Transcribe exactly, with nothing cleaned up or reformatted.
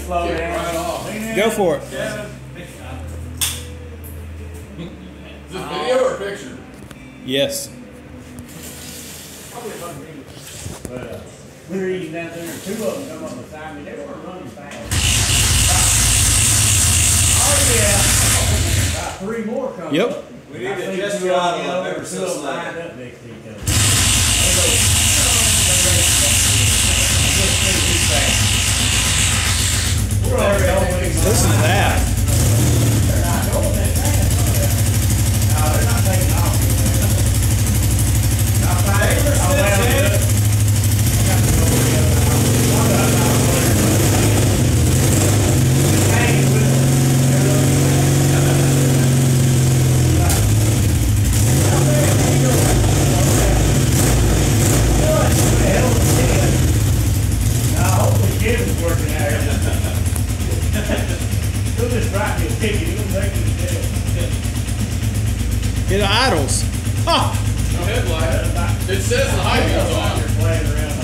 slow Kick down. right off. Go for it. Is this video or picture? Yes. But uh, we were eating down there, and two of them come up beside me. They weren't running fast. Oh yeah. About three more come Yep. up. We need I to think adjust two your of them, idle you know, ever two so of them lined slightly. up next to each other. They go, just too too fast. We're already always Listen to that. They're not going that fast. No, they're not taking off. Now, if I ever I'll let them do it. I got to go to the other house. One of them out there. Just hanging with them. They're looking at it. Now, there you go. What the hell is this? Now, hopefully Kevin's working out here. He'll just write me a ticket. He'll take me to jail. It idles. Huh. No headlight. It says the high beam's on. You're playing around